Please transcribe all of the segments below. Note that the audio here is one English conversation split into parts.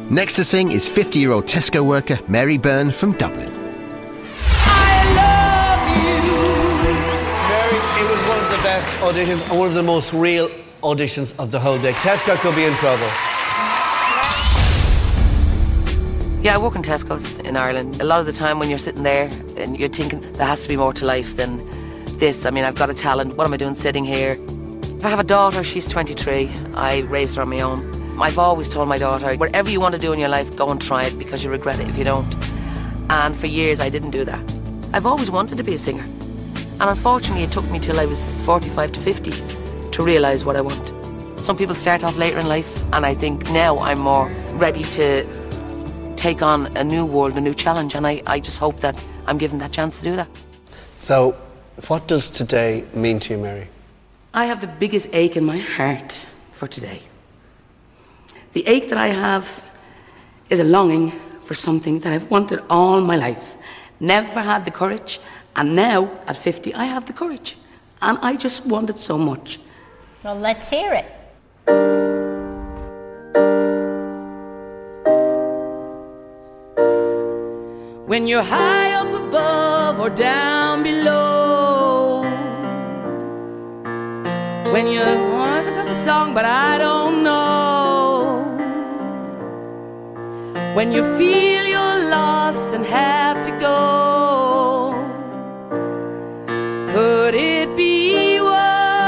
Next to sing is 50-year-old Tesco worker Mary Byrne from Dublin. I love you. Mary, it was one of the best auditions and one of the most real auditions of the whole day. Tesco could be in trouble. Yeah, I work in Tesco's in Ireland. A lot of the time when you're sitting there and you're thinking there has to be more to life than this. I mean, I've got a talent. What am I doing sitting here? If I have a daughter, she's 23. I raised her on my own. I've always told my daughter, whatever you want to do in your life, go and try it because you regret it if you don't. And for years, I didn't do that. I've always wanted to be a singer. And unfortunately, it took me till I was 45 to 50 to realise what I want. Some people start off later in life, and I think now I'm more ready to take on a new world, a new challenge, and I just hope that I'm given that chance to do that. So, what does today mean to you, Mary? I have the biggest ache in my heart for today. The ache that I have is a longing for something that I've wanted all my life. Never had the courage, and now, at 50, I have the courage. And I just want it so much. Well, let's hear it. When you're high up above or down below. When you're, oh, I forgot the song, but I don't know. When you feel you're lost and have to go. Could it be worse?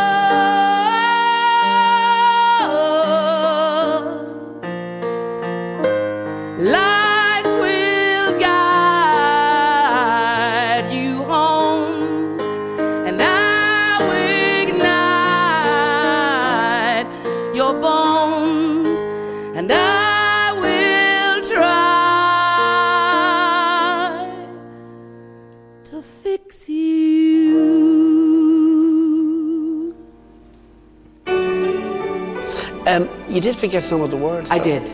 Lights will guide you home, and I will ignite your bones, and I will try to fix you. You did forget some of the words, I though. did.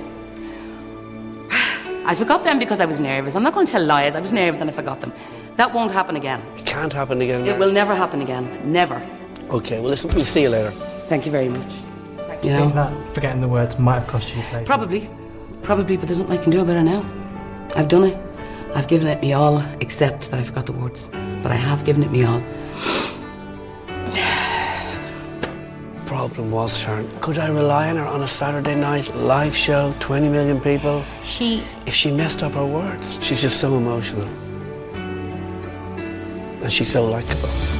I forgot them because I was nervous. I'm not going to tell lies. I was nervous and I forgot them. That won't happen again. It can't happen again, It Mary. will never happen again. Never. Okay, well, listen, we'll see you later. Thank you very much. Do you think that forgetting the words might have cost you a place? Probably, but there's nothing I can do about it now. I've done it. I've given it me all, except that I forgot the words. But I have given it me all. Problem was, Sharon, could I rely on her on a Saturday night live show, 20 million people? If she messed up her words, she's just so emotional. And she's so likeable.